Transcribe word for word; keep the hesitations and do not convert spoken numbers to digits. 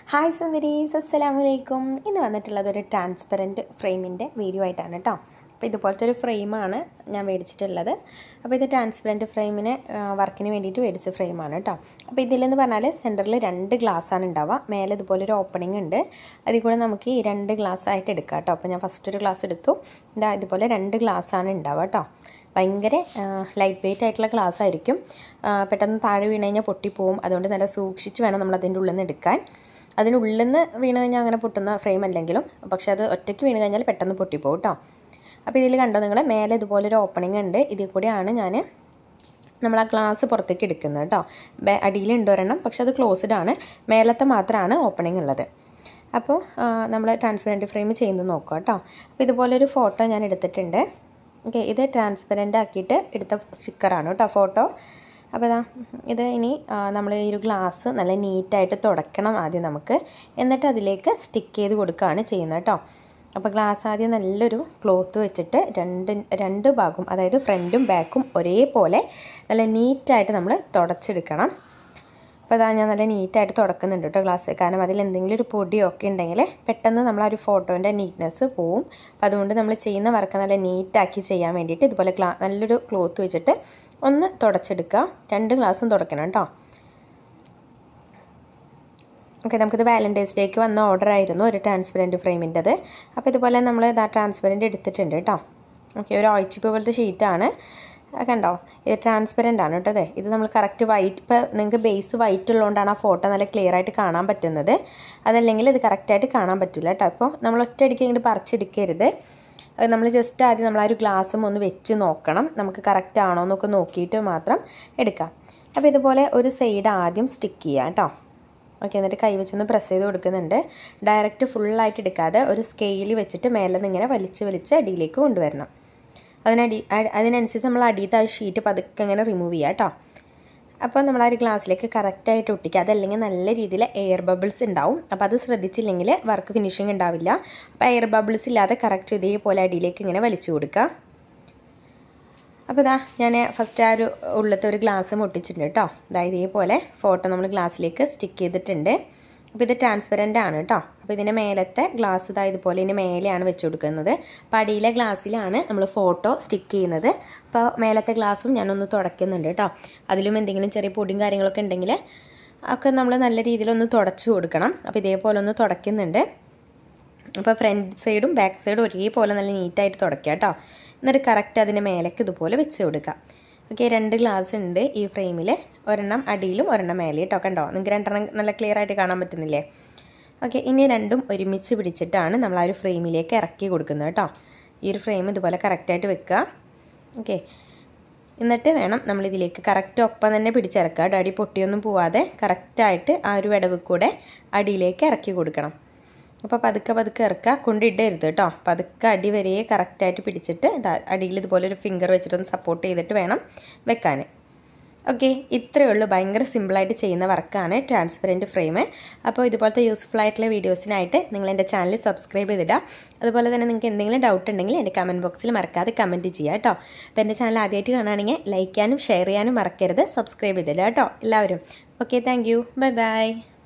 Hi സുന്ദരീസ്, അസ്സലാമു അലൈക്കും. ഇന്ന് വന്നിട്ടുള്ളത് ഒരു ട്രാൻസ്പെറൻറ്റ് ഫ്രെയിമിൻ്റെ വീഡിയോ ആയിട്ടാണ് കേട്ടോ. അപ്പോൾ ഇതുപോലത്തെ ഒരു ഫ്രെയിമാണ് ഞാൻ മേടിച്ചിട്ടുള്ളത്. അപ്പോൾ ഇത് ട്രാൻസ്പെറൻറ്റ് ഫ്രെയിമിന് വർക്കിന് വേണ്ടിയിട്ട് മേടിച്ച ഫ്രെയിമാണ് കേട്ടോ. അപ്പോൾ ഇതിലെന്ന് പറഞ്ഞാൽ സെൻറ്ററിൽ രണ്ട് ഗ്ലാസ്സാണ് ഉണ്ടാവുക. മേലെ ഇതുപോലൊരു ഓപ്പണിംഗ് ഉണ്ട്. അതിൽ കൂടെ നമുക്ക് ഈ രണ്ട് ഗ്ലാസ് ആയിട്ട് എടുക്കാം കേട്ടോ. അപ്പോൾ ഞാൻ ഫസ്റ്റ് ഒരു ഗ്ലാസ് എടുത്തു. ഇതാ ഇതുപോലെ രണ്ട് ഗ്ലാസ്സാണ് ഉണ്ടാവുക കേട്ടോ. ഭയങ്കര ലൈറ്റ് വെയിറ്റ് ആയിട്ടുള്ള ഗ്ലാസ് ആയിരിക്കും. പെട്ടെന്ന് താഴെ വീണ് കഴിഞ്ഞാൽ പൊട്ടിപ്പോവും. അതുകൊണ്ട് നല്ല സൂക്ഷിച്ച് വേണം നമ്മൾ അതിൻ്റെ ഉള്ളിൽ നിന്ന് എടുക്കാൻ. അതിനുള്ളിൽ നിന്ന് വീണ് കഴിഞ്ഞാൽ അങ്ങനെ പൊട്ടുന്ന ഫ്രെയിം അല്ലെങ്കിലും, പക്ഷേ അത് ഒറ്റയ്ക്ക് വീണ് കഴിഞ്ഞാൽ പെട്ടെന്ന് പൊട്ടിപ്പോവും കേട്ടോ. അപ്പോൾ ഇതിൽ കണ്ടോ നിങ്ങൾ, മേലെ ഇതുപോലൊരു ഓപ്പണിംഗ് ഉണ്ട്. ഇതിൽ കൂടെയാണ് ഞാൻ നമ്മൾ ആ ഗ്ലാസ് പുറത്തേക്ക് എടുക്കുന്നത് കേട്ടോ. അടിയിലുണ്ട് ഒരെണ്ണം, പക്ഷെ അത് ക്ലോസ്ഡ് ആണ്. മേലത്തെ മാത്രമാണ് ഓപ്പണിംഗ് ഉള്ളത്. അപ്പോൾ നമ്മൾ ട്രാൻസ്പെറൻറ്റ് ഫ്രെയിം ചെയ്യുന്നത് നോക്കുക കേട്ടോ. അപ്പോൾ ഇതുപോലൊരു ഫോട്ടോ ഞാൻ എടുത്തിട്ടുണ്ട്. ഓക്കെ, ഇത് ട്രാൻസ്പെറൻ്റ് ആക്കിയിട്ട് എടുത്ത സ്റ്റിക്കറാണ് കേട്ടോ, ഫോട്ടോ. അപ്പോൾ ഇതാ ഇത് ഇനി നമ്മൾ ഈ ഒരു ഗ്ലാസ് നല്ല നീറ്റായിട്ട് തുടയ്ക്കണം ആദ്യം നമുക്ക്. എന്നിട്ട് അതിലേക്ക് സ്റ്റിക്ക് ചെയ്ത് കൊടുക്കുകയാണ് ചെയ്യുന്നത് കേട്ടോ. അപ്പോൾ ഗ്ലാസ് ആദ്യം നല്ലൊരു ക്ലോത്ത് വെച്ചിട്ട് രണ്ട് രണ്ട് ഭാഗം, അതായത് ഫ്രണ്ടും ബാക്കും ഒരേപോലെ നല്ല നീറ്റായിട്ട് നമ്മൾ തുടച്ചെടുക്കണം. അപ്പോൾ അതാ ഞാൻ നല്ല നീറ്റായിട്ട് തുടക്കുന്നുണ്ട് കേട്ടോ ഗ്ലാസ്. കാരണം അതിൽ എന്തെങ്കിലും ഒരു പൊടിയൊക്കെ ഉണ്ടെങ്കിൽ പെട്ടെന്ന് നമ്മൾ ആ ഒരു ഫോട്ടോൻ്റെ നീറ്റ്നെസ് പോവും. അപ്പോൾ അതുകൊണ്ട് നമ്മൾ ചെയ്യുന്ന വർക്ക് നല്ല നീറ്റാക്കി ചെയ്യാൻ വേണ്ടിയിട്ട് ഇതുപോലെ ഗ്ലാ നല്ലൊരു ക്ലോത്ത് വെച്ചിട്ട് ഒന്ന് തുടച്ചെടുക്കുക. രണ്ട് ഗ്ലാസും തുടയ്ക്കണം കേട്ടോ. ഓക്കെ, നമുക്കിത് വാലൻറ്റൈൻസ് ഡേക്ക് വന്ന ഓർഡർ ആയിരുന്നു ഒരു ട്രാൻസ്പെറൻറ്റ് ഫ്രെയിമിൻ്റെത്. അപ്പോൾ ഇതുപോലെ നമ്മൾ ഇതാ ട്രാൻസ്പെറൻറ്റ് എടുത്തിട്ടുണ്ട് കേട്ടോ. ഓക്കെ, ഒരു ഓയിച്ചിപ്പ് പോലത്തെ ഷീറ്റാണ്. കണ്ടോ, ഇത് ട്രാൻസ്പെറൻ്റ് ആണ് കേട്ടോ. അതെ, ഇത് നമ്മൾ കറക്റ്റ് വൈറ്റ്, ഇപ്പോൾ നിങ്ങൾക്ക് ബേസ് വൈറ്റ് ഉള്ളതുകൊണ്ടാണ് ആ ഫോട്ടോ നല്ല ക്ലിയർ ആയിട്ട് കാണാൻ പറ്റുന്നത്. അതല്ലെങ്കിൽ ഇത് കറക്റ്റായിട്ട് കാണാൻ പറ്റില്ല കേട്ടോ. അപ്പോൾ നമ്മൾ ഒറ്റയടിക്ക് ഇങ്ങോട്ട് പറിച്ചെടുക്കരുത്. നമ്മൾ ജസ്റ്റ് ആദ്യം നമ്മൾ ആ ഒരു ഗ്ലാസ്സും ഒന്ന് വെച്ച് നോക്കണം, നമുക്ക് കറക്റ്റ് ആണോ എന്നൊക്കെ നോക്കിയിട്ട് മാത്രം എടുക്കാം. അപ്പോൾ ഇതുപോലെ ഒരു സൈഡ് ആദ്യം സ്റ്റിക്ക് ചെയ്യാം കേട്ടോ. ഓക്കെ, എന്നിട്ട് കൈ വെച്ചൊന്ന് പ്രസ് ചെയ്ത് കൊടുക്കുന്നുണ്ട്. ഡയറക്റ്റ് ഫുള്ളായിട്ട് എടുക്കാതെ ഒരു സ്കെയിൽ വെച്ചിട്ട് മേലെ നിന്ന് ഇങ്ങനെ വലിച്ച് വലിച്ച് അടിയിലേക്ക് കൊണ്ടുവരണം. അതിനടി അതിനനുസരിച്ച് നമ്മൾ അടിയത്തെ ആ ഷീറ്റ് പതുക്കെ ഇങ്ങനെ റിമൂവ് ചെയ്യാം കേട്ടോ. അപ്പോൾ നമ്മൾ ആ ഒരു ഗ്ലാസ്സിലേക്ക് കറക്റ്റായിട്ട് ഒട്ടിക്കുക. അതല്ലെങ്കിൽ നല്ല രീതിയിൽ എയർ ബബിൾസ് ഉണ്ടാവും. അപ്പോൾ അത് ശ്രദ്ധിച്ചില്ലെങ്കിൽ വർക്ക് ഫിനിഷിങ് ഉണ്ടാവില്ല. അപ്പോൾ എയർ ബബിൾസ് ഇല്ലാതെ കറക്റ്റ് ഇതേപോലെ അടിയിലേക്ക് ഇങ്ങനെ വലിച്ചു കൊടുക്കുക. അപ്പോൾ ഇതാ ഞാൻ ഫസ്റ്റ് ആ ഒരു ഉള്ളത്തെ ഒരു ഗ്ലാസ് ഒട്ടിച്ചിട്ടുണ്ട് കേട്ടോ. അതായത് ഇതേപോലെ ഫോട്ടോ നമ്മൾ ഗ്ലാസ്സിലേക്ക് സ്റ്റിക്ക് ചെയ്തിട്ടുണ്ട്. അപ്പോൾ ഇത് ട്രാൻസ്പെറൻ്റ് ആണ് കേട്ടോ. അപ്പോൾ ഇതിൻ്റെ മേലത്തെ ഗ്ലാസ് ഇതാ ഇതുപോലെ ഇതിൻ്റെ മേലെയാണ് വെച്ച് കൊടുക്കുന്നത്. അപ്പോൾ അടിയിലെ ഗ്ലാസ്സിലാണ് നമ്മൾ ഫോട്ടോ സ്റ്റിക്ക് ചെയ്യുന്നത്. അപ്പോൾ മേലത്തെ ഗ്ലാസ്സും ഞാനൊന്ന് തുടയ്ക്കുന്നുണ്ട് കേട്ടോ. അതിലും എന്തെങ്കിലും ചെറിയ പൊടിയും കാര്യങ്ങളൊക്കെ ഉണ്ടെങ്കിൽ ഒക്കെ നമ്മൾ നല്ല രീതിയിലൊന്ന് തുടച്ച് കൊടുക്കണം. അപ്പോൾ ഇതേപോലെ ഒന്ന് തുടയ്ക്കുന്നുണ്ട്. അപ്പോൾ ഫ്രണ്ട് സൈഡും ബാക്ക് സൈഡും ഒരേപോലെ നല്ല നീറ്റായിട്ട് തുടയ്ക്കുക കേട്ടോ. എന്നിട്ട് കറക്റ്റ് അതിൻ്റെ മേലേക്ക് ഇതുപോലെ വെച്ച് കൊടുക്കുക. ഓക്കെ, രണ്ട് ഗ്ലാസ് ഉണ്ട് ഈ ഫ്രെയിമിൽ. ഒരെണ്ണം അടിയിലും ഒരെണ്ണം മേലെ കേട്ടോ. കണ്ടോ, നിങ്ങൾക്ക് രണ്ടെണ്ണം നല്ല ക്ലിയർ ആയിട്ട് കാണാൻ പറ്റുന്നില്ലേ? ഓക്കെ, ഇനി രണ്ടും ഒരുമിച്ച് പിടിച്ചിട്ടാണ് നമ്മൾ ആ ഒരു ഫ്രെയിമിലേക്ക് ഇറക്കി കൊടുക്കുന്നത് കേട്ടോ. ഈ ഒരു ഫ്രെയിം ഇതുപോലെ കറക്റ്റായിട്ട് വെക്കുക. ഓക്കെ, എന്നിട്ട് വേണം നമ്മളിതിലേക്ക് കറക്റ്റ് ഒപ്പം തന്നെ പിടിച്ചിറക്കുക കേട്ടോ. അടി പൊട്ടിയൊന്നും പോവാതെ കറക്റ്റായിട്ട് ആ ഒരു വിടവ് കൂടെ അടിയിലേക്ക് ഇറക്കി കൊടുക്കണം. അപ്പോൾ പതുക്കെ പതുക്കെ ഇറക്കുക, കൊണ്ടിടരുത് കേട്ടോ. പതുക്കെ അടി വരെ കറക്റ്റായിട്ട് പിടിച്ചിട്ട് അടിയിൽ ഇതുപോലെ ഒരു ഫിംഗർ വെച്ചിട്ടൊന്ന് സപ്പോർട്ട് ചെയ്തിട്ട് വേണം വെക്കാൻ. ഓക്കെ, ഇത്രയേ ഉള്ളൂ. ഭയങ്കര സിമ്പിളായിട്ട് ചെയ്യുന്ന വർക്കാണ് ട്രാൻസ്പെറൻറ്റ് ഫ്രെയിം. അപ്പോൾ ഇതുപോലത്തെ യൂസ്ഫുൾ ആയിട്ടുള്ള വീഡിയോസിനായിട്ട് നിങ്ങൾ എൻ്റെ ചാനൽ സബ്സ്ക്രൈബ് ചെയ്തിടുക. അതുപോലെ തന്നെ നിങ്ങൾക്ക് എന്തെങ്കിലും ഡൗട്ട് ഉണ്ടെങ്കിൽ എൻ്റെ കമൻറ്റ് ബോക്സിൽ മറക്കാതെ കമൻറ്റ് ചെയ്യുക കേട്ടോ. അപ്പോൾ എൻ്റെ ചാനൽ ആദ്യമായിട്ട് കാണുകയാണെങ്കിൽ ലൈക്ക് ചെയ്യാനും ഷെയർ ചെയ്യാനും മറക്കരുത്. സബ്സ്ക്രൈബ് ചെയ്തിടുക കേട്ടോ എല്ലാവരും. Okay, thank you. Bye by.